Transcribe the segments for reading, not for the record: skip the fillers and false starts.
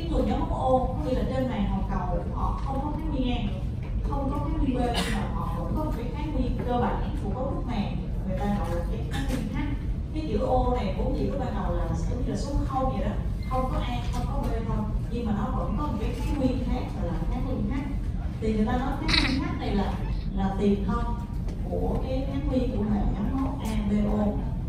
cái người nhóm máu O có nghĩa là trên màng hồng cầu của họ không có kháng nguyên A, không có kháng nguyên B, nhưng mà họ vẫn có một cái kháng nguyên cơ bản của cấu trúc màng, người ta gọi là cái kháng nguyên H. Cái chữ O này vốn dĩ lúc ban đầu là giống như là số 0 vậy đó, không có A, không có B thôi, nhưng mà nó vẫn có một cái kháng nguyên khác gọi là kháng nguyên H. Thì người ta nói kháng nguyên H này là tiền thân của cái kháng nguyên của hệ nhóm máu ABO.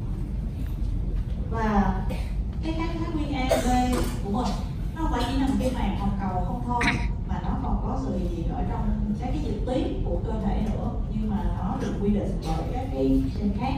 Và cái kháng nguyên AB của mình nó không phải chỉ nằm cái màng hồng cầu không thôi, mà nó còn có sự hiện diện ở trong các cái dịch tiết của cơ thể nữa, nhưng mà nó được quy định bởi các cái gen khác.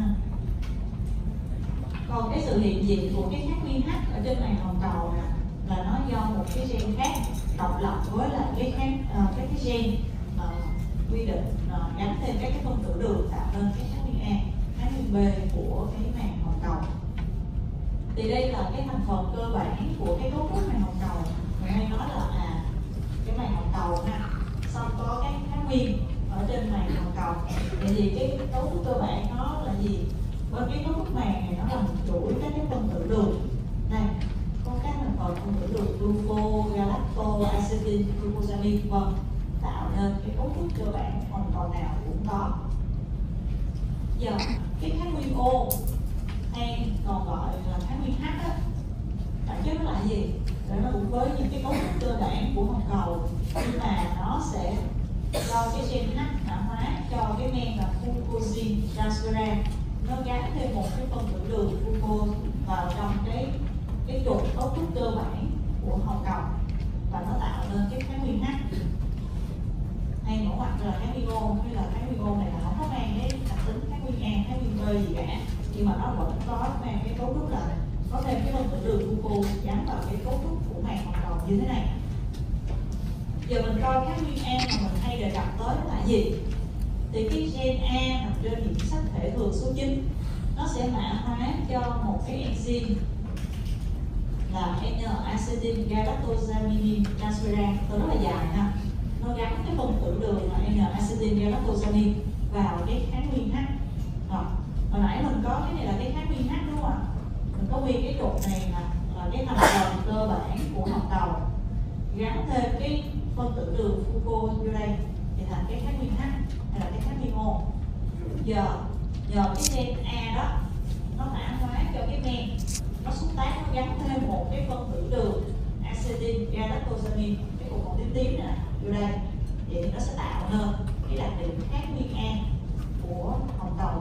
Còn cái sự hiện diện của cái kháng nguyên H ở trên màng hồng cầu này, là nó do một cái gen khác độc lập với lại cái gen quy định gắn thêm các cái phân tử đường tạo nên cái kháng nguyên A, kháng nguyên B của cái màng hồng cầu. Thì đây là cái thành phần cơ bản của cái cấu trúc màng hồng cầu. Mình hay nói là cái màng hồng cầu ha, xong có cái kháng nguyên ở trên màng hồng cầu. Vậy thì cái cấu trúc cơ bản nó là gì? Bên cái cấu trúc màng này nó là một chuỗi các cái phân tử đường. Này, có các thành phần phân tử đường gluco, galacto, acetylene, glucosamine vân, tạo nên cái cấu trúc cơ bản hồng cầu nào cũng có. Giờ cái kháng nguyên O hay còn gọi là kháng nguyên H á, bản chất nó là gì? Để nó cũng với những cái cấu trúc cơ bản của hồng cầu, nhưng mà nó sẽ do cái gen H mã hóa cho cái men là glucosamine transferase, nó gắn thêm một cái phân tử đường glucose vào trong cái trục cấu trúc cơ bản của hồng cầu, và nó tạo nên cái kháng nguyên H. Hay mẫu mặt là kháng nguyên O, hay là kháng nguyên O này là không có mang cái đặc tính kháng nguyên A, kháng nguyên B gì cả, nhưng mà nó vẫn có mang cái cấu trúc là có thêm cái phân tử đường glucose gắn vào cái cấu trúc của màng hồng cầu như thế này. Giờ mình coi kháng nguyên A mà mình hay đề cập tới là gì? Thì cái gen A nằm trên những sắc thể thường số 9, nó sẽ mã hóa cho một cái enzyme là N-acetyl galactosamine transferase, từ rất là dài ha. Nó gắn cái phân tử đường là N-acetyl galactosamine vào cái kháng nguyên H. Hồi nãy mình có cái này là cái kháng nguyên H đúng không ạ? Mình có nguyên cái trục này là cái thành phần cơ bản của hồng cầu, gắn thêm cái phân tử đường glucose vô đây thì thành cái kháng nguyên H hay là cái kháng nguyên O. Giờ cái gen A đó nó mã hóa cho cái men, nó xúc tác, nó gắn thêm một cái phân tử đường acetyl galactosamine, cái cục màu tím tím này vô đây, vậy thì nó sẽ tạo nên cái đặc điểm kháng nguyên A của hồng cầu.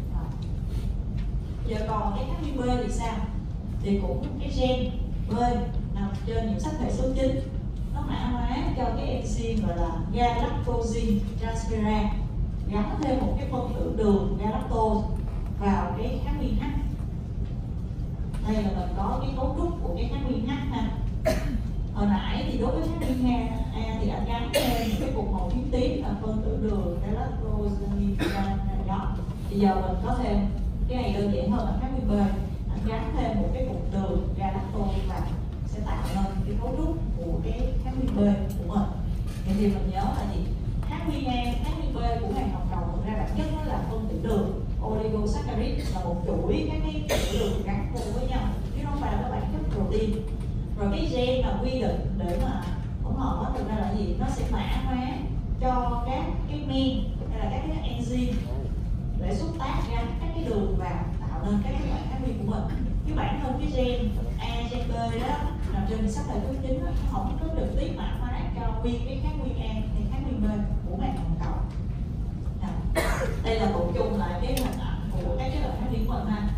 Giờ còn cái kháng nguyên B thì sao? Thì cũng cái gen B nằm trên những sắc thể số 9, nó mã hóa cho cái enzyme gọi là galactosine transferase, gắn thêm một cái phân tử đường galactose vào cái kháng nguyên H. Đây là mình có cái cấu trúc của cái kháng nguyên H ha. Hồi nãy thì đối với kháng nguyên A thì anh gắn thêm cái cục màu tím tím là phân tử đường galactosamine đó. Thì giờ mình có thêm cái này đơn giản hơn là kháng nguyên B, anh gắn thêm một cái cục đường galactose vào sẽ tạo nên cái cấu trúc của cái kháng nguyên B của mình. Vậy thì mình nhớ là gì? Kháng nguyên A, kháng nguyên B của màng hồng cầu thực ra bản chất nó là phân tử đường oligosaccharide, là một chuỗi các cái phân tử đường gắn cùng với nhau, chứ không phải là bản chất protein. Rồi cái gen là quy định để mà hỗn hợp đó thực ra là gì? Nó sẽ mã hóa cho các cái men hay là các cái enzyme để xúc tác gắn các cái đường vào tạo nên các cái loại kháng nguyên của mình. Chứ bản thân cái gen A, gen B đó nằm trên sắc thể thứ 9 nó không có trực tiếp mã hóa cho nguyên cái kháng nguyên A hay kháng nguyên B của màng hồng cầu. Đây là tụ chung lại cái hình ảnh của các cái loại kháng nguyên của mình ha.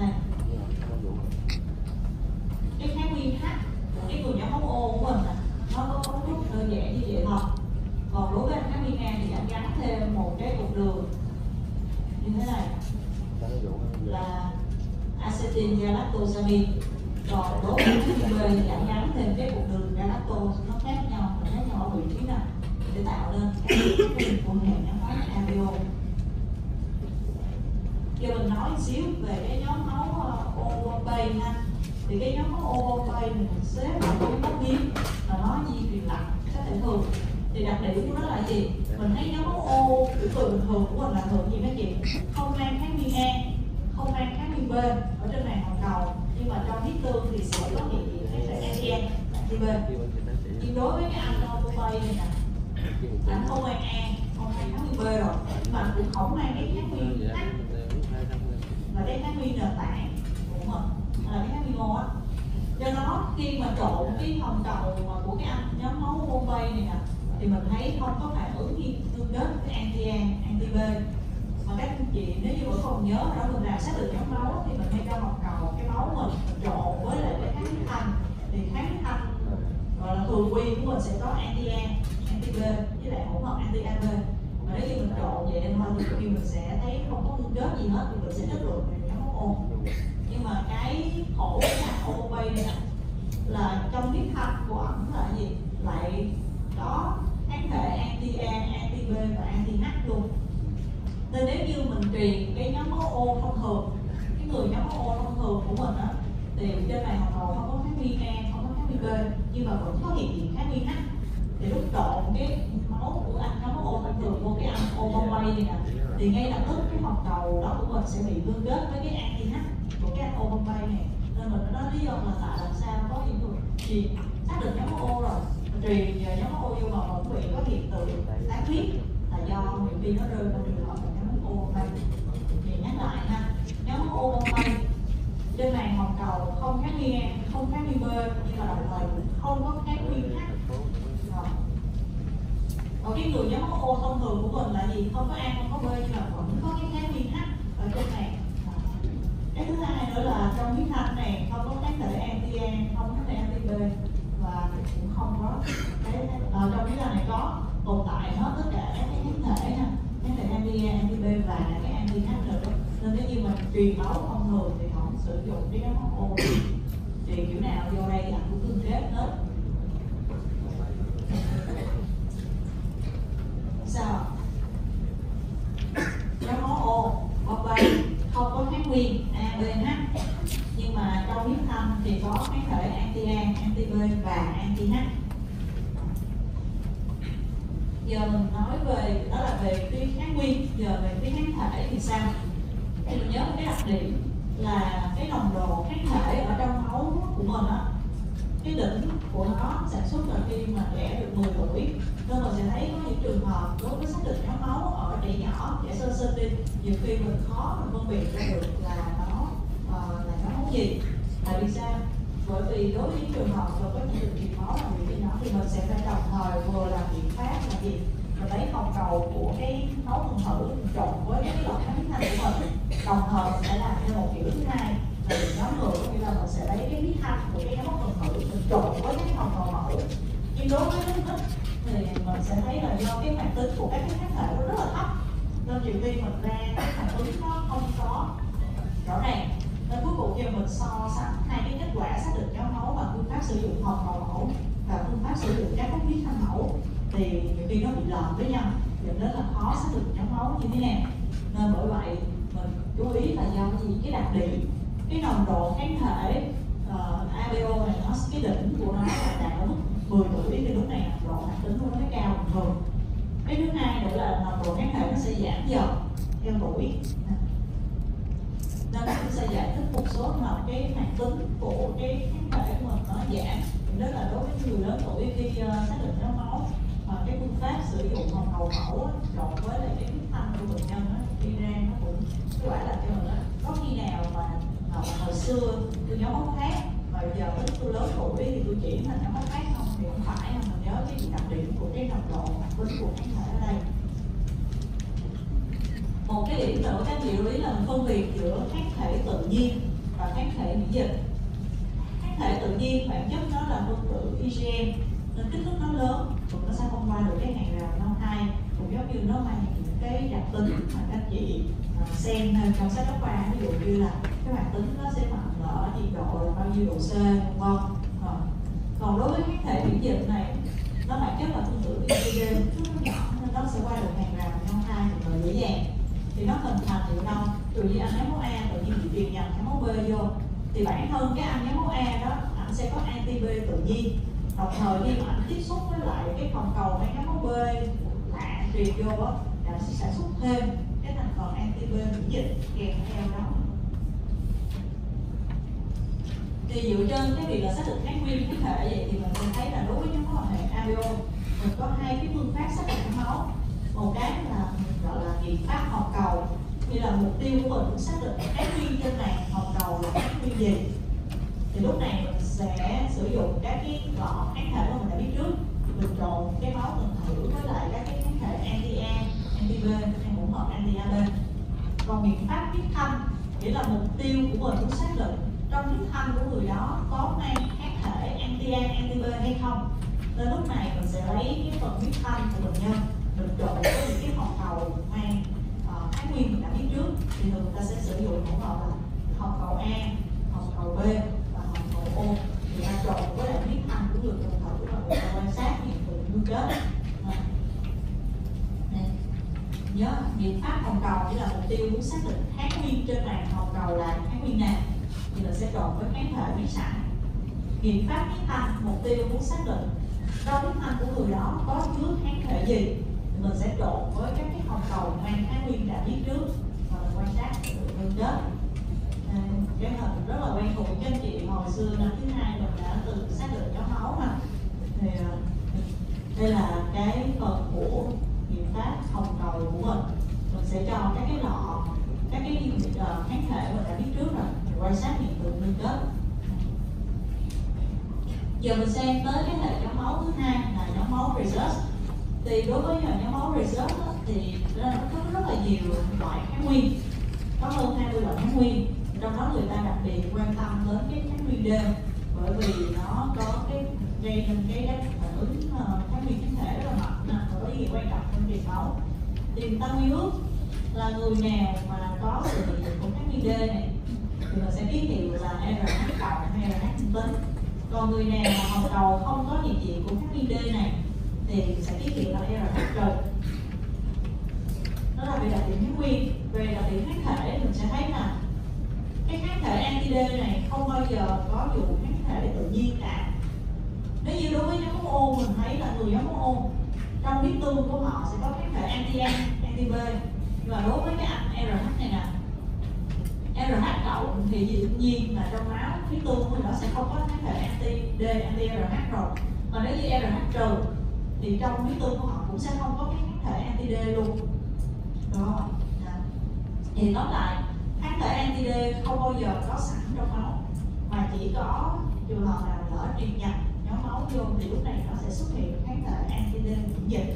Cái kháng nguyên H của cái người nhóm máu O của mình nó có cấu trúc đơn giản như vậy thôi. Còn đối với kháng nguyên A thì anh gắn thêm một cái cục đường như thế này là acetyl galactosamine. Còn đối với kháng nguyên B thì anh gắn thêm cái cục đường galactose, nó khác nhau ở vị trí nào để tạo nên cái của hệ nhóm máu ABO. Giờ mình nói một xíu về cái nhóm máu O Bay ha. Thì cái nhóm máu O Bay mình xếp vào cái máu hiếm là nó di truyền lạnh các thể thường. Thì đặc điểm của nó là gì? Mình thấy nhóm máu O của người bình thường của mình là thường gì mấy chị? Không mang kháng nguyên A, không mang kháng nguyên B ở trên màng hồng cầu, nhưng mà trong huyết tương thì sẽ có hiện diện các sợi ASEAN anti B. Nhưng đối với cái anh Obey này nè, anh không mang A, không mang kháng nguyên B rồi, mà anh cũng không mang cái kháng nguyên H, là cái kháng nguyên nền tảng của mình, là cái kháng nguyên O á. Do đó khi mà trộn cái hồng cầu của cái anh nhóm máu Obey này nè, thì mình thấy không có phản ứng gì tương đến với anti-A, anti-B. Mà các anh chị nếu như vẫn còn nhớ đó, mình làm xác định nhóm máu thì mình hay cho hồng cầu cái máu mình trộn với lại cái kháng huyết thanh, thì kháng huyết thanh gọi là thường quy của mình sẽ có anti-A, anti-B với lại hỗn hợp anti-AB. Mà nếu như mình trộn vậy nên thôi thì khi mình sẽ thấy không có tương kết gì hết thì mình sẽ kết luận về nhóm máu O. Nhưng mà cái khổ của thằng Obey này nè, là trong huyết thanh của ẩn là gì? Lại có kháng thể anti-A, anti-B và anti-H luôn. Nên nếu như mình truyền cái nhóm máu O thông thường, cái người nhóm máu O thông thường của mình á, thì trên này hồng cầu không có kháng nguyên A, không có kháng nguyên B, nhưng mà vẫn có hiện diện kháng nguyên H. Thì lúc trộn cái máu của anh nhóm máu O thông thường vô cái anh Obey này nè, thì ngay lập tức cái hồng cầu đó của mình sẽ bị tương kết với cái anti-H của cái anh Obey này. Nên mình nói lý do là tại làm sao có những người truyền xác định nhóm máu O rồi, truyền nhờ nhóm máu O vô mà vẫn bị có hiện tượng tán huyết, là do nhiều khi nó rơi vào trường hợp là nhóm máu O Obey. Thì nhắc lại ha, nhóm máu O Obey trên màn hồng cầu không kháng nguyên A, không kháng nguyên B, nhưng mà đồng thời cũng không có kháng nguyên H. Còn cái người nhóm máu O thông thường của mình là gì? Không có A, không có B, nhưng mà vẫn có cái kháng nguyên H ở trên này. Cái thứ hai nữa là trong huyết thanh này không có kháng thể anti-A, không có kháng thể anti-B, và cũng không có cái trong huyết thanh này có tồn tại hết tất cả các cái kháng thể ha, kháng thể anti-A, anti-B và cái anti-H nữa. Nên nếu như mình truyền máu thông thường thì không sử dụng cái nhóm máu O, thì kiểu nào vô đây là cũng tương kết hết. Sao? Nhóm máu O Obey không có kháng nguyên A, B, H, nhưng mà trong huyết thanh thì có kháng thể anti-A, anti-B và anti-H. Giờ mình nói về đó là về cái kháng nguyên, giờ về cái kháng thể thì sao? Thì mình nhớ cái đặc điểm là cái nồng độ kháng thể ở trong máu của mình á, cái đỉnh của nó sản xuất là khi mà trẻ được 10 tuổi. Nên mình sẽ thấy có những trường hợp đối với xác định nhóm máu ở trẻ nhỏ, trẻ sơ sinh đi, nhiều khi mình khó mình phân biệt ra được là nó là nhóm máu gì. Tại vì sao? Bởi vì đối với những trường hợp mà có những trường truyền máu là người nhỏ thì mình sẽ phải đồng thời vừa làm biện pháp là gì? Mình lấy hồng cầu của cái máu thuần thử trộn với cái lọc kháng huyết thanh của mình, đồng thời mình sẽ làm theo một kiểu thứ hai là mình nhóm ngược, có nghĩa là mình sẽ lấy cái huyết thanh của cái máu thuần thử mình trộn với cái hồng cầu mẫu. Nhưng đối với nước ít thì mình sẽ thấy là do cái hoạt tính của các cái kháng thể nó rất là thấp, nên nhiều khi mình ra cái phản ứng nó không có rõ ràng. Nên cuối cùng khi mình so sánh hai cái kết quả xác định nhóm máu và phương pháp sử dụng hồng cầu mẫu và phương pháp sử dụng các huyết thanh mẫu thì nhiều khi nó bị lệch với nhau, dẫn đến là khó xác định nhóm máu như thế nào. Nên bởi vậy mình chú ý là do gì? Cái đặc điểm, cái nồng độ kháng thể ABO này nó cái đỉnh của nó là đạt ở mức 10 tuổi thì lúc này nồng độ hoạt tính của nó mới cao bình thường. Cái thứ hai nữa là nồng độ kháng thể nó sẽ giảm dần theo tuổi. Nên chúng sẽ giải thích một số là cái hoạt tính của cái kháng thể của mình nó giảm. Đó là đối với người lớn tuổi khi xác định nhóm máu, cái phương pháp sử dụng hồng cầu mẫu trộn với lại cái huyết thanh của bệnh nhân khi ra nó cũng cái quả là cho mình đó. Có khi nào mà hồi xưa tôi nhóm máu khác mà giờ đến tôi lớn tuổi thì tôi chuyển thành nhóm máu khác không? Thì không phải, mình nhớ cái đặc điểm của cái nồng độ hoạt tính của kháng thể ở đây. Một cái điểm nữa các chị lưu ý là mình phân biệt giữa kháng thể tự nhiên và kháng thể miễn dịch. Kháng thể tự nhiên bản chất nó là phân tử IgM nên kích thước nó lớn, nó sẽ không qua được cái hàng rào non hai, cũng giống như nó mang những cái đặc tính mà các chị xem trong sách giáo khoa, ví dụ như là cái hoạt tính nó sẽ mạnh ở nhiệt độ là bao nhiêu độ C, vân. Còn đối với kháng thể miễn dịch này, nó bản chất là phân tử IgG, kích thước nó nhỏ nên nó sẽ qua được hàng rào non hai rất dễ dàng. Thì nó hình thành từ đâu? Từ khi anh nhóm máu A tự nhiên bị truyền nhầm nhóm máu B vô, thì bản thân cái anh nhóm máu A đó anh sẽ có anti-B tự nhiên, đồng thời khi mà anh tiếp xúc với lại cái hồng cầu hay nhóm máu B lạ truyền vô á, thì anh sẽ sản xuất thêm cái thành phần anti-B miễn dịch kèm theo đó. Thì dựa trên cái việc là xác định kháng nguyên kháng thể vậy thì mình sẽ ABO, mình có hai cái phương pháp xác định nhóm máu. Một cái là mình gọi là biện pháp hồng cầu, như là mục tiêu của mình muốn xác định kháng nguyên trên màng hồng cầu là kháng nguyên gì. Thì lúc này mình sẽ sử dụng các cái lọ kháng thể mà mình đã biết trước, mình trộn cái máu tuần thử với lại các cái kháng thể anti-A, anti-B hay hỗn hợp anti-AB. Còn biện pháp huyết thanh nghĩa là mục tiêu của mình muốn xác định trong huyết thanh của người đó có mang kháng thể anti-A, anti-B hay không. Nên lúc này mình sẽ lấy cái phần huyết thanh của bệnh nhân, mình trộn với những cái hồng cầu mang kháng nguyên mình đã biết trước, thì thường người ta sẽ sử dụng hỗn hợp là hồng cầu A, hồng cầu B và hồng cầu O. Người ta trộn với lại huyết thanh của người tuần thử và người ta quan sát hiện tượng nuôi kết. Nhớ biện pháp hồng cầu chỉ là mục tiêu muốn xác định kháng nguyên trên màng hồng cầu là kháng nguyên nào, thì mình sẽ trộn với kháng thể biết sẵn. Biện pháp huyết thanh mục tiêu muốn xác định trong huyết thanh của người đó có chứa kháng thể gì, thì mình sẽ trộn với các cái hồng cầu mang kháng nguyên đã biết trước và mình quan sát được nguyên kết. Cái hình rất là quen thuộc với anh chị, hồi xưa năm thứ hai mình đã từng xác định nhóm máu mà. Thì đây là cái phần của biện pháp hồng cầu của mình sẽ cho các cái lọ, các cái kháng thể mình đã biết trước rồi, mình quan sát hiện tượng liên kết. Giờ mình xem tới cái hệ nhóm máu thứ hai là nhóm máu reserve. Thì đối với nhóm máu reserve thì nó có rất là nhiều loại kháng nguyên, có hơn 20 loại kháng nguyên. Trong đó người ta đặc biệt quan tâm đến cái kháng nguyên D, bởi vì nó có cái gây nên cái phản ứng kháng nguyên kháng thể rất là mạnh và có ý nghĩa quan trọng trong truyền máu. Thì người ta quy ước là người nào mà có sự hiện diện của kháng nguyên D này thì mình sẽ ký hiệu là RH cộng hay RH dương tính. Còn người nào mà hồng cầu không có hiện diện của kháng nguyên D này thì mình sẽ ký hiệu là RH trừ. Đó là về đặc điểm kháng nguyên. Về đặc điểm kháng thể mình sẽ thấy là cái kháng thể anti-D này không bao giờ có vụ kháng thể tự nhiên cả. Nếu như đối với nhóm máu O, mình thấy là người nhóm máu O trong huyết tương của họ sẽ có kháng thể anti-A, anti-B. Nhưng mà đối với cái anh RH này nè, RH cộng thì tự nhiên là trong máu huyết tương của người đó sẽ không có kháng thể anti-D, anti-RH rồi. Mà nếu như RH trừ thì trong huyết tương của họ cũng sẽ không có cái kháng thể anti-D luôn. Đó. Thì tóm lại, kháng thể anti-D không bao giờ có sẵn trong máu, mà chỉ có trường hợp nào lỡ truyền nhập nhóm máu vô thì lúc này nó sẽ xuất hiện kháng thể anti-D miễn dịch.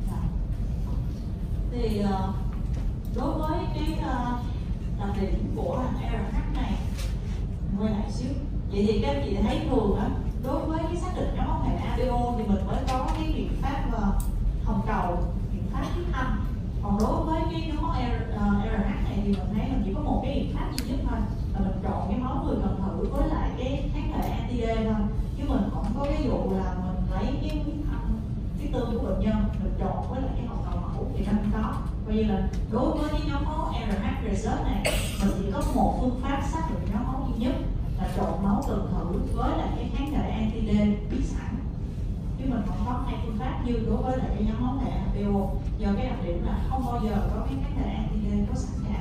Thì đối với cái đặc điểm của RH này, quay lại xíu. Vậy thì các anh chị thấy thường á, đối với cái xác định nhóm máu hệ ABO thì mình mới có cái biện pháp hồng cầu, biện pháp huyết thanh. Còn đối với cái nhóm máu RH này thì mình thấy mình chỉ có một cái biện pháp duy nhất thôi, là mình trộn cái máu người cần thử với lại cái kháng thể anti-D thôi, chứ mình không có cái vụ là mình lấy cái huyết thanh, huyết tương của bệnh nhân mình trộn với lại cái hồng cầu mẫu thì nó không có. Coi như là đối với cái nhóm máu RH reserve này, mình chỉ có một phương pháp xác định nhóm máu duy nhất là trộn máu cần thử với lại cái kháng thể anti-D biết sẵn, chứ mình không có hai phương pháp như đối với lại cái nhóm máu hệ ABO, do cái đặc điểm là không bao giờ có cái kháng thể anti-D có sẵn cả.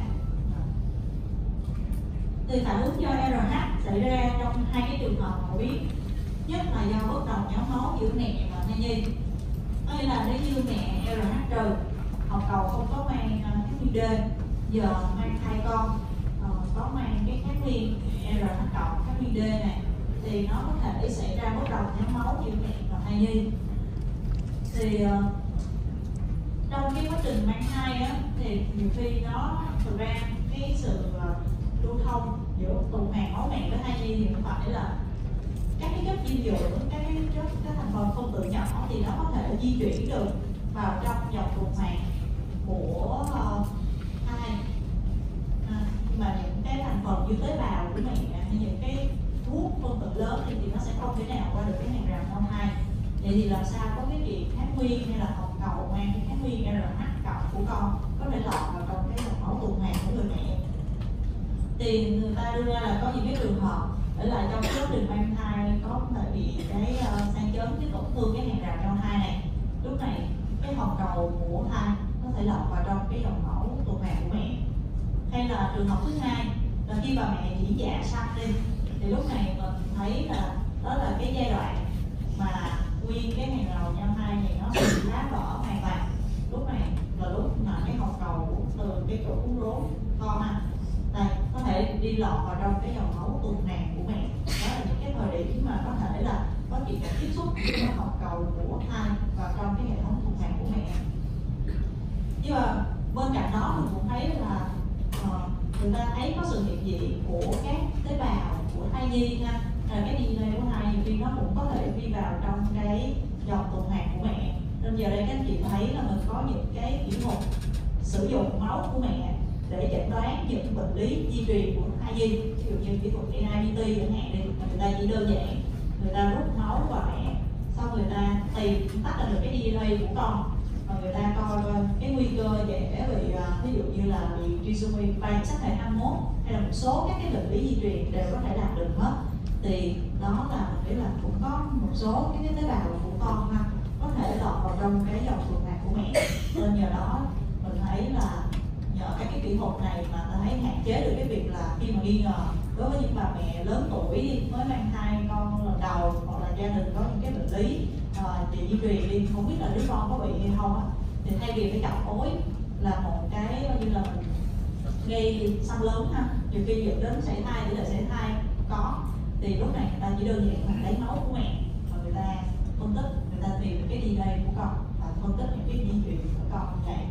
Thì phản ứng do RH xảy ra trong hai cái trường hợp phổ biến nhất là do bất đồng nhóm máu giữa mẹ và thai nhi. Có nghĩa là nếu như mẹ RH trừ, hồng cầu không có mang kháng nguyên D, giờ mang thai con có mang cái kháng nguyên RH cộng kháng nguyên D này, thì nó có thể xảy ra bất đồng nhóm máu giữa mẹ và thai nhi. Thì trong cái quá trình mang thai á, thì nhiều khi nó thực ra cái sự lưu thông giữa tuần hoàn máu mẹ với thai nhi thì không phải là các cái chất dinh dưỡng, các thành phần phân tử nhỏ thì nó có thể di chuyển được vào trong dòng tuần hoàn của thai. Nhưng mà những cái thành phần như tế bào của mẹ hay những cái thuốc phân tử lớn thì nó sẽ không thể nào qua được cái hàng rào trong thai. Vậy thì làm sao có cái chuyện kháng nguyên hay là hồng cầu mang cái kháng nguyên RH cộng của con có thể lọt vào trong cái dòng máu tuần hoàn của người mẹ? Thì người ta đưa ra là có những cái trường hợp để lại trong quá trình mang thai có thể bị cái sang chấn, cái tổn thương cái hàng rào trong thai này. Lúc này cái hồng cầu của thai có thể lọt vào trong cái dòng máu tuần hoàn của mẹ. Hay là trường hợp thứ hai là khi bà mẹ chuyển dạ sanh đi, thì lúc này mình thấy là đó là cái giai đoạn mà nguyên cái hàng rào lọt vào trong cái dòng máu tuần hoàn của mẹ. Đó là những cái thời điểm mà có thể là có chuyện tiếp xúc với hồng cầu của thai vào trong cái hệ thống tuần hoàn của mẹ. Nhưng mà bên cạnh đó mình cũng thấy là người ta thấy có sự hiện diện của các tế bào của thai nhi ha, cái DNA của thai nhiều khi nó cũng có thể đi vào trong cái dòng tuần hoàn của mẹ. Nên giờ đây các anh chị thấy là mình có những cái kỹ thuật sử dụng máu của mẹ để chẩn đoán những bệnh lý di truyền của thai nhi, ví dụ như kỹ thuật NIPT chẳng hạn đi, người ta chỉ đơn giản người ta rút máu vào mẹ, xong người ta tìm tách ra được cái DNA của con, và người ta coi cái nguy cơ dễ bị ví dụ như là bị trisomy 3 sắc thể 21 hay là một số các cái bệnh lý di truyền đều có thể làm được hết. Thì đó là mình nghĩ là cũng có một số cái tế bào của con ha, có thể lọt vào trong cái dòng tuần hoàn của mẹ. Nên nhờ đó mình thấy là nhờ các cái kỹ thuật này mà ta thấy hạn chế được cái việc là khi mà nghi ngờ đối với những bà mẹ lớn tuổi mới mang thai con lần đầu, hoặc là gia đình có những cái bệnh lý về di truyền đi, không biết là đứa con có bị hay không á, thì thay vì phải chọc ối là một cái như là mình gây xăm lớn ha, nhiều khi dẫn đến sảy thai, tỷ lệ sảy thai có, thì lúc này người ta chỉ đơn giản là lấy máu của mẹ và người ta phân tích, người ta tìm cái DNA của con và phân tích những cái di truyền của con như vậy.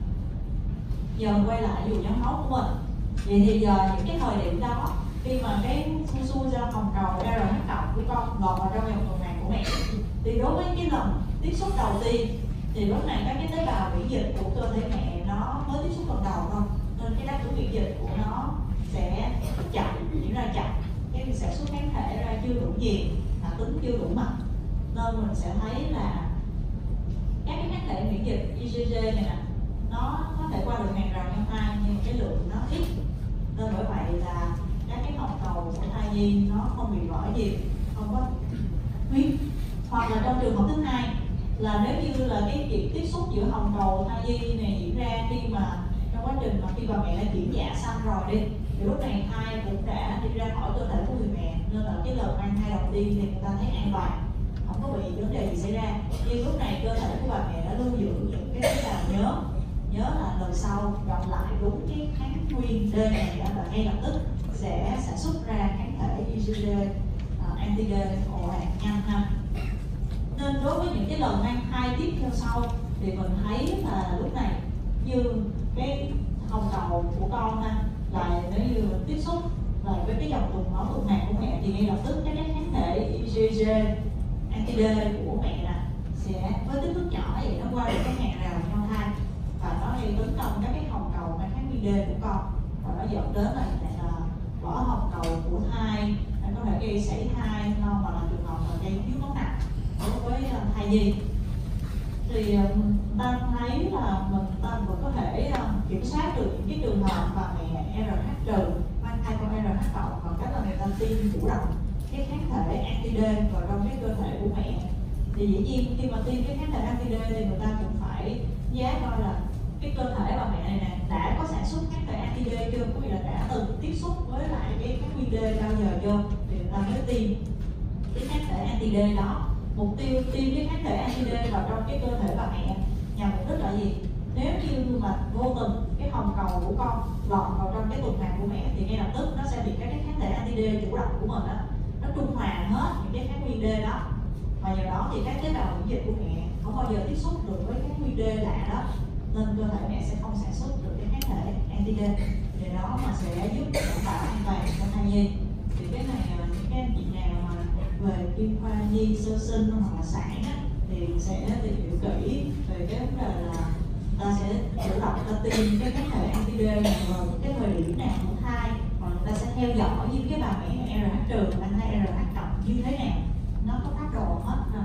Giờ quay lại dù nhóm máu của mình, vậy thì giờ những cái thời điểm đó khi mà cái xui ra hồng cầu RH cộng của con lọt vào trong dòng tuần hoàn của mẹ, thì đối với cái lần tiếp xúc đầu tiên thì lúc này các cái tế bào miễn dịch của cơ thể mẹ nó mới tiếp xúc lần đầu thôi, nên cái đáp ứng miễn dịch của nó sẽ chậm, diễn ra chậm, cái việc sản xuất kháng thể ra chưa đủ nhiều, phản ứng chưa đủ mạnh, nên mình sẽ thấy là các cái kháng thể miễn dịch IgG này nè, nó có thể qua được hàng rào nhân thai nhưng cái lượng nó ít, nên bởi vậy là các cái hồng cầu của thai nhi nó không bị vỡ nhiều, không có huyết. Hoặc là trong trường hợp thứ hai là nếu như là cái việc tiếp xúc giữa hồng cầu thai nhi này diễn ra khi mà trong quá trình mà khi bà mẹ đã chuyển dạ xong rồi đi, thì lúc này thai cũng đã đi ra khỏi cơ thể của người mẹ, nên là cái lần mang thai đầu tiên thì người ta thấy an toàn, không có bị vấn đề gì xảy ra. Nhưng lúc này cơ thể của bà mẹ đã lưu giữ những cái tế bào nhớ là lần sau gặp lại đúng cái kháng nguyên D này là ngay lập tức sẽ sản xuất ra kháng thể IgG anti-D ồ ạt nhanh ha. Nên đối với những cái lần mang thai tiếp theo sau thì mình thấy là lúc này như cái hồng cầu của con ha, là nếu như tiếp xúc lại với cái dòng tuần máu tuần hoàn của mẹ thì ngay lập tức cái kháng thể IgG anti-D của mẹ nè sẽ với kích thước nhỏ vậy nó qua được cái hàng rào nhau thai và nó gây tấn công các cái hồng cầu mang kháng nguyên D của con, và nó dẫn đến là vỡ hồng cầu của thai, có thể gây sảy thai hoặc là trường hợp là gây thiếu máu nặng đối với thai nhi. Thì ta thấy là ta vẫn có thể kiểm soát được những cái trường hợp mà mẹ RH trừ mang thai con RH cộng bằng cách là người ta tiêm chủ động cái kháng thể anti-D vào trong cái cơ thể của mẹ. Thì dĩ nhiên khi mà tiêm cái kháng thể anti-D thì người ta cũng phải giá coi là cái cơ thể bà mẹ này nè đã có sản xuất kháng thể anti-D chưa, có nghĩa là đã từng tiếp xúc với lại cái kháng nguyên D bao giờ chưa, thì người ta mới tiêm cái kháng thể anti-D đó. Mục tiêu tiêm cái kháng thể anti-D vào trong cái cơ thể bà mẹ nhằm mục đích là gì? Nếu như mà vô tình cái hồng cầu của con lọt vào trong cái tuần hoàn của mẹ thì ngay lập tức nó sẽ bị các cái kháng thể anti-D chủ động của mình đó, nó trung hòa hết những cái kháng nguyên D đó, và nhờ đó thì các tế bào miễn dịch của mẹ không bao giờ tiếp xúc được với kháng nguyên D lạ đó, nên cơ thể mẹ sẽ không sản xuất được cái kháng thể anti-D, để đó mà sẽ giúp đảm bảo an toàn cho thai nhi. Thì cái này những cái anh chị nào mà về chuyên khoa nhi sơ sinh hoặc là sản á, thì sẽ tìm hiểu kỹ về cái vấn đề là ta sẽ chủ động ta tiêm cái kháng thể anti-D vào cái thời điểm nào của thai, hoặc người ta sẽ theo dõi những cái bà mẹ RH trừ mang thai RH cộng như thế nào, nó có phác đồ hết ha.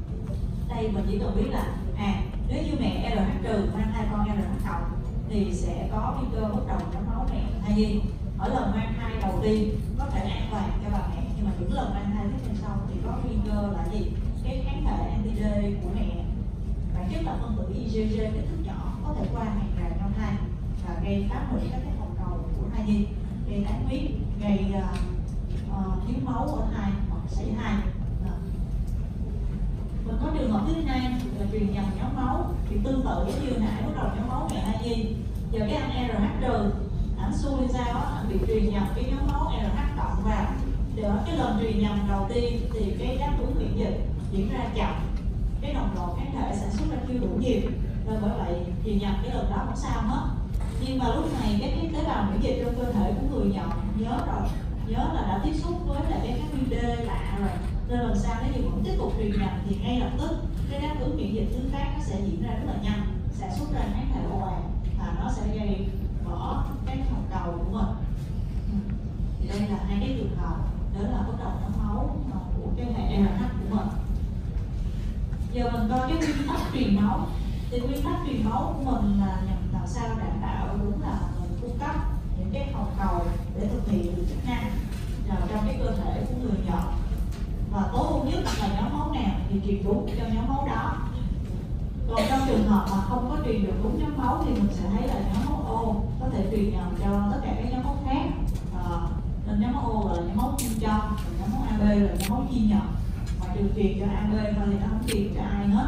Đây mình chỉ cần biết là nếu như mẹ RH trừ mang thai con RH cộng thì sẽ có nguy cơ bất đồng nhóm máu mẹ và thai nhi. Ở lần mang thai đầu tiên có thể an toàn cho bà mẹ, nhưng mà những lần mang thai tiếp theo sau thì có nguy cơ là gì? Cái kháng thể anti-D của mẹ bản chất là phân tử IgG kích thước nhỏ có thể qua hàng rào nhau thai và gây phá hủy các cái hồng cầu của thai nhi, gây tán huyết, gây thiếu máu ở thai hoặc sảy thai. Mình có trường hợp thứ hai là truyền nhầm nhóm máu, thì tương tự giống như nãy bắt đầu nhóm máu mẹ thai nhi, giờ cái anh RH trừ ảnh xui hay sao á, anh bị truyền nhầm cái nhóm máu RH cộng vào. Để ở cái lần truyền nhầm đầu tiên thì cái đáp ứng miễn dịch diễn ra chậm, cái nồng độ kháng thể sản xuất ra chưa đủ nhiều, nên bởi vậy truyền nhầm cái lần đó không sao hết. Nhưng mà lúc này cái tế bào miễn dịch trong cơ thể của người nhận nhớ rồi, nhớ là đã tiếp xúc với lại cái kháng nguyên D lạ rồi, nên lần sau nếu như vẫn tiếp tục truyền nhầm thì ngay lập tức cái đáp ứng miễn dịch thứ phát nó sẽ diễn ra rất là nhanh, sản xuất ra kháng thể ồ ạt và nó sẽ gây vỡ cái hồng cầu của mình. Thì đây là hai cái trường hợp đó là bất đồng nhóm máu của cái hệ RH của mình. Giờ mình coi cái nguyên tắc truyền máu. Thì nguyên tắc truyền máu của mình là nhằm làm sao đảm bảo đúng là mình cung cấp những cái hồng cầu để thực hiện được chức năng vào trong cái cơ thể của người nhận, và tối ưu nhất là nhóm máu nào thì truyền đúng cho nhóm máu đó. Còn trong trường hợp mà không có truyền được đúng nhóm máu thì mình sẽ thấy là nhóm máu O có thể truyền nhầm cho tất cả các nhóm máu khác. Nên nhóm máu O là nhóm máu chuyên cho, nhóm máu AB là nhóm máu chi nhận, mà trừ truyền cho AB thôi thì nó không truyền cho ai hết.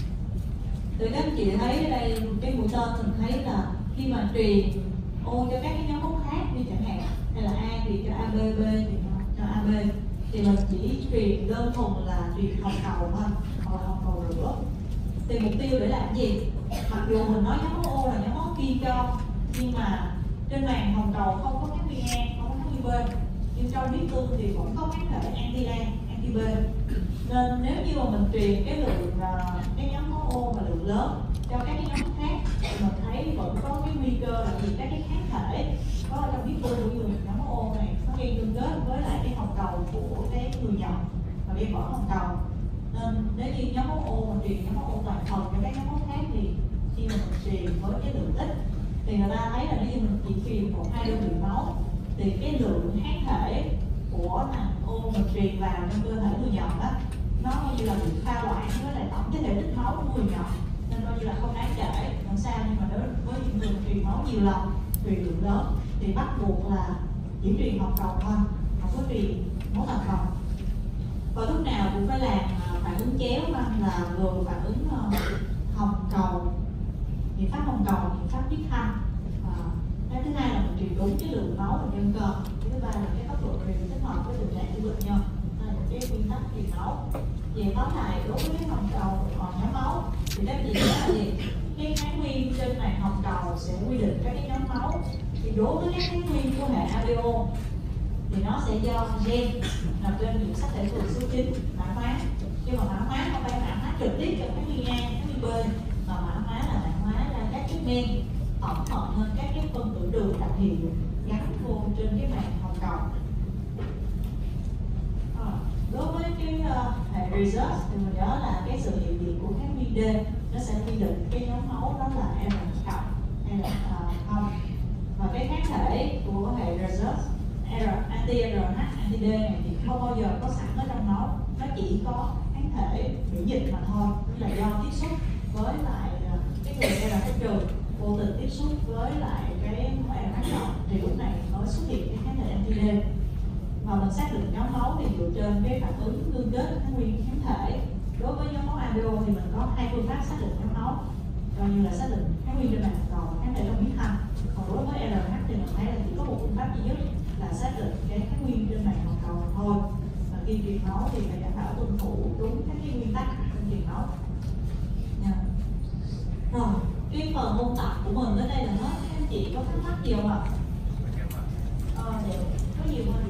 Từ các anh chị thấy ở đây cái mũi tên mình thấy là khi mà truyền O cho các cái nhóm máu khác như chẳng hạn, hay là A truyền cho AB, B truyền cho AB, thì mình chỉ truyền đơn thuần là truyền hồng cầu thôi, hoặc là hồng cầu rửa. Thì mục tiêu để làm gì? Mặc dù mình nói nhóm máu O là nhóm máu chuyên cho, nhưng mà trên màng hồng cầu không có kháng nguyên A, không có kháng nguyên B, nhưng trong huyết tương thì vẫn có kháng thể anti A, anti B. Nên nếu như mà mình truyền cái lượng cái nhóm máu O mà lượng lớn cho các cái nhóm khác, thì mình thấy vẫn có cái nguy cơ là vì các cái kháng thể có ở trong huyết tương của người nhóm máu O này nó gây tương kết với lại cái hồng cầu của cái người nhận và gây vỡ hồng cầu. Nên nếu như nhóm máu O mà truyền nhóm máu O toàn phần cho các nhóm máu khác thì khi mà mình truyền với cái lượng ít thì người ta thấy là nếu như mình chỉ truyền 1-2 đơn vị máu thì cái lượng kháng thể của thằng O mình truyền vào trong cơ thể người nhận đó nó coi như là bị pha loãng với lại tổng cái thể tích máu của người nhận, nên coi như là không đáng kể làm sao. Nhưng mà đối với những người truyền máu nhiều lần, truyền lượng lớn thì bắt buộc là chỉ truyền hồng cầu thôi, không có truyền máu toàn phần. Và lúc nào cũng phải làm phản ứng chéo, là vừa phản ứng hồng cầu, biện pháp hồng cầu, biện pháp huyết thanh. Cái thứ hai là mình truyền đúng cái lượng máu mình nhân cơ. Cái thứ ba là cái tốc độ truyền thích hợp với tình trạng của bệnh nhân. Đây là cái nguyên tắc truyền máu. Về tóm lại đối với cái hồng cầu còn nhóm máu thì các chị nói là gì? Cái kháng nguyên trên màng hồng cầu sẽ quy định các cái nhóm máu. Thì đối với các kháng nguyên của hệ ABO thì nó sẽ do gen nằm trên những sắc thể thường số 9 mã hóa. Nhưng mà mã hóa không phải mã hóa trực tiếp cho kháng nguyên A, kháng nguyên B, mà mã hóa là mã hóa ra các chất men tổng hợp nên các cái phân tử đường đặc hiệu gắn vô trên cái màng hồng cầu. Đối với cái hệ research thì mình nhớ là cái sự hiện diện của kháng nguyên D nó sẽ quy định cái nhóm máu đó là R cộng hay là không. Và cái kháng thể của hệ research anti-RH, anti-D này thì không bao giờ có sẵn ở trong máu, nó chỉ có kháng thể miễn dịch mà thôi, là do tiếp xúc với lại cái người RH trừ, vô tình tiếp xúc với lại cái máu RH cộng thì lúc này mới xuất hiện cái kháng thể anti-D. Và mình xác định nhóm máu thì dựa trên cái phản ứng tương kết kháng nguyên kháng thể. Đối với nhóm máu ABO thì mình có hai phương pháp xác định nhóm máu, coi như là xác định kháng nguyên trên màng hồng cầu và kháng thể trong huyết thanh. Còn đối với RH thì mình thấy là chỉ có một phương pháp duy nhất là xác định cái kháng nguyên trên màng hồng cầu thôi. Và khi truyền máu thì phải đảm bảo tuân thủ đúng các cái nguyên tắc trong truyền máu. Rồi, cái phần ôn tập của mình đến đây là hết. Các anh chị có thắc mắc gì không ạ? Dạ, có nhiều hơn.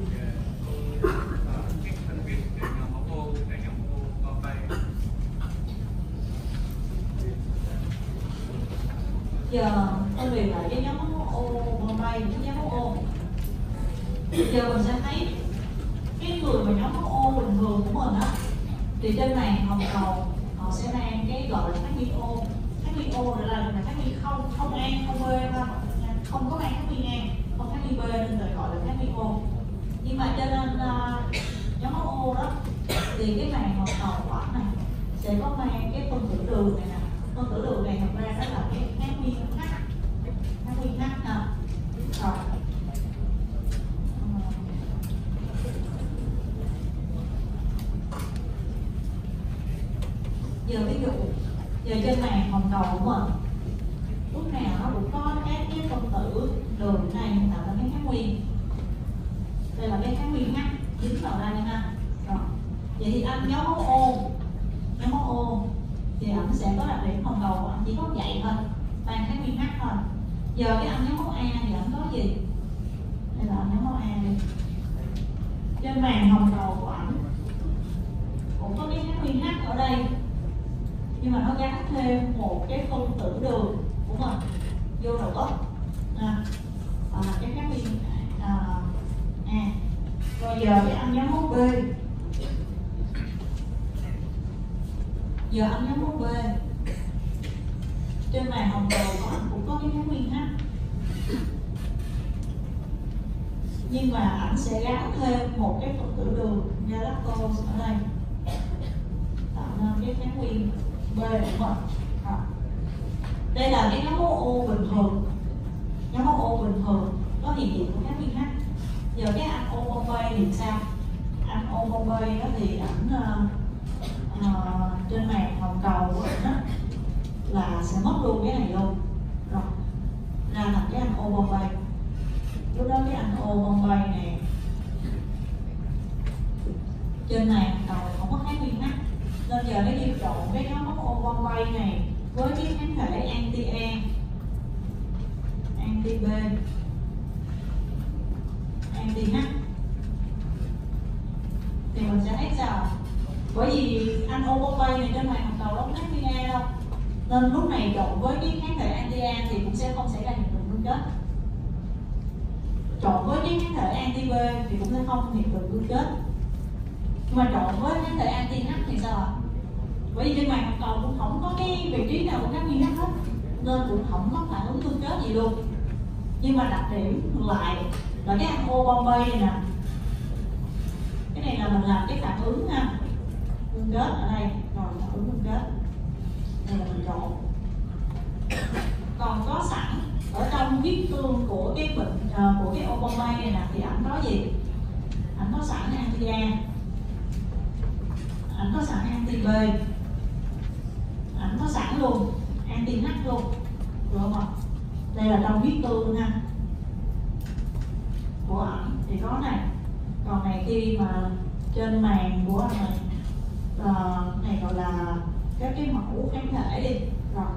Giờ tôi về lại cái nhóm máu O Bombay, cái nhóm máu O. Giờ mình sẽ thấy cái người mà nhóm máu O bình thường của mình á, thì trên màng hồng cầu họ sẽ mang cái gọi là kháng nguyên O. Kháng nguyên O là kháng nguyên không A, không B thôi, không có mang kháng nguyên A, không kháng nguyên B nên được gọi là kháng nguyên O. Nhưng mà cho nên nhóm máu O đó thì cái màng hồng cầu của ảnh này sẽ có mang cái phân tử đường này nè. Phân tử đường này thật ra đó là cái kháng nguyên H, kháng nguyên H nè. Rồi. Giờ ví dụ giờ trên màng hồng cầu của mình lúc nào nó cũng có các cái phân tử đường này tạo ra cái kháng nguyên. Đây là cái kháng nguyên H dính vào đây ha. Rồi. Vậy thì anh nhóm máu O thì ảnh sẽ có đặc điểm hồng cầu của ảnh chỉ có vậy thôi, toàn kháng nguyên H thôi. Giờ cái anh nhóm máu A thì ảnh có gì? Đây là anh nhóm máu A đi. Trên màn hồng cầu của ảnh cũng có cái kháng nguyên H ở đây, nhưng mà nó gắn thêm một cái phân tử đường, đúng không? Vô nữa cái kháng nguyên A. Rồi giờ cái anh nhóm máu B. Giờ anh nhóm máu B trên màn hồng cầu của ảnh cũng có cái kháng nguyên H, nhưng mà ảnh sẽ gắn thêm một cái phân tử đường galactose ở đây, tạo nên cái kháng nguyên B, đúng không? Đây là cái nhóm máu O bình thường. Nhóm máu O bình thường có hiện diện của kháng nguyên H. Giờ cái anh O Bombay thì sao? Anh O Bombay đó thì ảnh trên màn hồng cầu của ảnh là sẽ mất luôn cái này luôn, rồi ra thành cái anh O Bombay. Lúc đó cái anh O Bombay này trên màn cầu không có kháng nguyên H, nên giờ nó đi trộn cái nhóm máu O Bombay này với cái kháng thể anti-A, anti-B, anti-H thì mình sẽ thấy sao? Bởi vì anh O Bombay này trên màn hồng cầu đâu có kháng nguyên A đâu, nên lúc này trộn với cái kháng thể anti-A thì cũng sẽ không xảy ra hiện tượng tương kết. Trộn với cái kháng thể anti-B thì cũng sẽ không hiện tượng tương kết. Nhưng mà trộn với kháng thể anti-H thì sao ạ? Bởi vì trên màn hồng cầu cũng không có cái vị trí nào của kháng nguyên H hết, nên cũng không có phản ứng tương kết gì luôn. Nhưng mà đặc điểm ngược lại là cái anh O Bombay này nè, cái này là mình làm cái phản ứng ha, tương kết ở đây, rồi phản ứng tương kết đây là mình trộn. Còn có sẵn ở trong huyết tương của cái bệnh của cái O Bombay này nè thì ảnh có gì? Ảnh có sẵn anti-A, ảnh có sẵn anti-B, ảnh có sẵn luôn anti-H luôn, được không? Đây là trong huyết tương ha của ảnh thì có này. Còn này khi mà trên màn của anh này gọi là các cái mẫu kháng thể đi. Rồi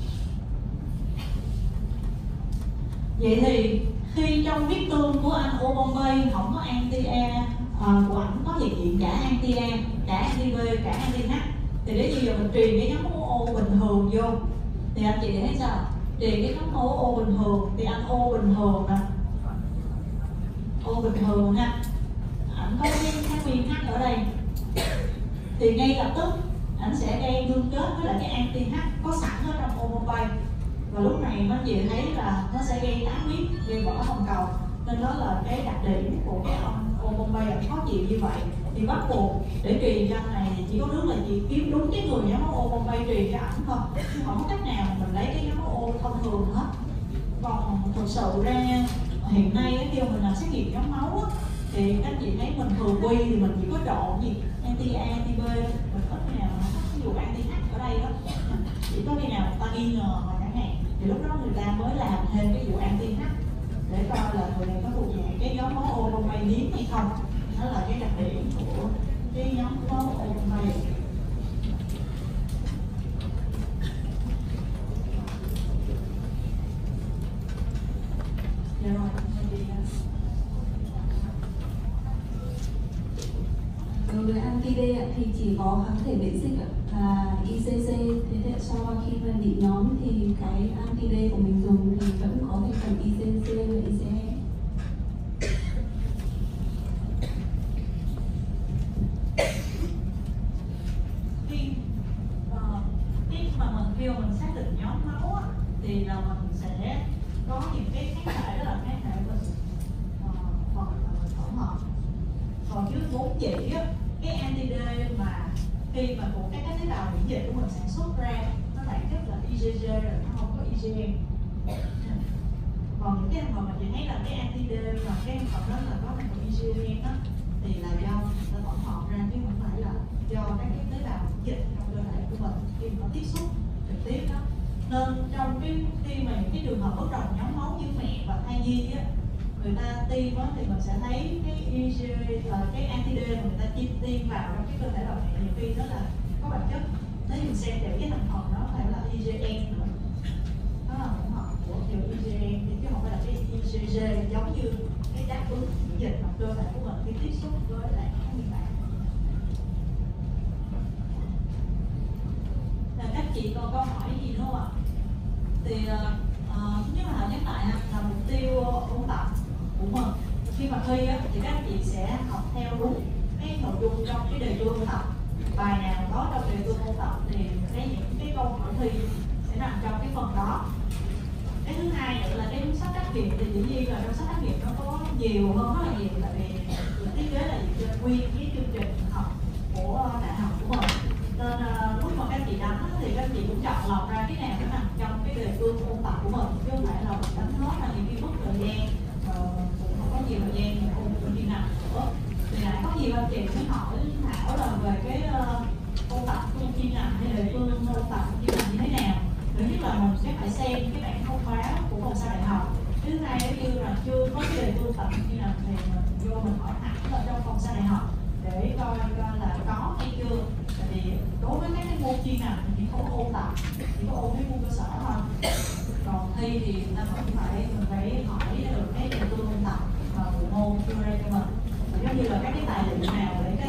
vậy thì khi trong huyết tương của anh O Bombay không có anti-A của ảnh có hiện diện cả anti-A, cả anti-B, cả anti-H, thì để bây giờ mình truyền cái nhóm máu O bình thường vô thì anh chị thấy sao? Truyền cái nhóm máu O bình thường thì anh O bình thường nè, O bình thường ha, ảnh có cái kháng nguyên H ở đây thì ngay lập tức ảnh sẽ gây tương kết với lại cái anti-H có sẵn ở trong O Bombay, và lúc này nó chị thấy là nó sẽ gây tá huyết, gây vỡ hồng cầu, nên đó là cái đặc điểm của cái ông O Bombay ảnh khó chịu như vậy. Thì bắt buộc để truyền cho anh này thì chỉ có nước là chị kiếm đúng cái người nhóm máu O Bombay truyền cho ảnh thôi, không có cách nào mình lấy cái nhóm máu O thông thường hết. Còn thực sự ra hiện nay khi mà mình làm xét nghiệm nhóm máu thì các chị thấy mình thường quy thì mình chỉ có trộn gì anti-A, anti-B, mình có khi nào mà ví dụ anti-H ở đây đó, chỉ có khi nào người ta nghi ngờ mà chẳng hạn thì lúc đó người ta mới làm thêm cái vụ anti-H để coi là người này có thuộc dạng cái nhóm máu O Bombay hiếm hay không. Đó là cái đặc điểm của cái nhóm máu O Bombay. Dạ rồi, đối với anti-D thì chỉ có kháng thể miễn dịch là IgG, thế nên sau khi mà bị nhóm thì cái anti-D của mình dùng thì vẫn có thành phần IgG và IgE. Khi mà mình xác định nhóm máu thì là mình sẽ có những cái kháng thể, đó là kháng thể mình tổng hợp. Còn chứ vốn dĩ cái anti-D mà khi mà của các tế bào miễn dịch của mình sản xuất ra nó bản chất là IgG rồi, nó không có IgM. Còn những cái mà mình chỉ thấy là cái anti-D mà cái thành phần đó là có thành phần IgM đó thì là do nó tổng hợp ra chứ không phải là do các cái tế bào miễn dịch trong cơ thể của mình khi mà tiếp xúc trực tiếp đó. Nên trong khi mà những cái trường hợp bất đồng nhóm máu như mẹ và thai nhi á, người ta tiêm á, thì mình sẽ thấy cái cái anti-D mà người ta tiêm vào trong cái cơ thể bà mẹ nhiều khi đó là có bản chất, nếu mình xem kỹ cái thành phần đó phải là IgM nữa, đó là hỗn hợp của kiểu IgM chứ không phải là cái IgG giống như cái đáp ứng miễn dịch mà cơ thể của mình khi tiếp xúc với lại nguyên bản. Các chị còn câu hỏi gì nữa không ạ? Thì thứ nhất là nhắc lại là mục tiêu ôn tập của mình khi mà thi á, thì các chị sẽ học theo đúng cái nội dung trong cái đề cương ôn tập. Bài nào có trong đề cương ôn tập thì những cái câu hỏi thi sẽ nằm trong cái phần đó. Cái thứ hai nữa là cái sách trắc nghiệm thì dĩ nhiên là trong sách trắc nghiệm nó có nhiều hơn rất là nhiều, tại vì thiết kế là nguyên cái chương trình học của đại học của mình, nên lúc mà các chị đánh thì các chị cũng chọn lọc ra cái nào nó nằm trong cái đề cương ôn tập của mình, chứ không phải là mình đánh hết là những cái mất thời gian, cũng không có nhiều thời gian để ôn chuyên ngành nữa. Thì lại có nhiều anh chị mới hỏi Thảo là về cái ôn tập chuyên ngành hay đề cương ôn tập chuyên ngành như thế nào. Thứ nhất là mình sẽ phải xem cái bản thông báo của phòng sau đại học. Thứ hai nếu như là chưa có cái đề cương tập chuyên ngành thì mình vô mình hỏi thẳng ở trong phòng sau đại học để coi là có hay chưa. Tại vì đối với các cái môn chuyên ngành thì chỉ không ôn tập, chỉ có ôn cái môn cơ sở thôi. Còn thi thì người ta vẫn mình phải hỏi được cái đề cương ôn tập mà bộ môn đưa ra cho mình. Giống như là các cái tài liệu nào để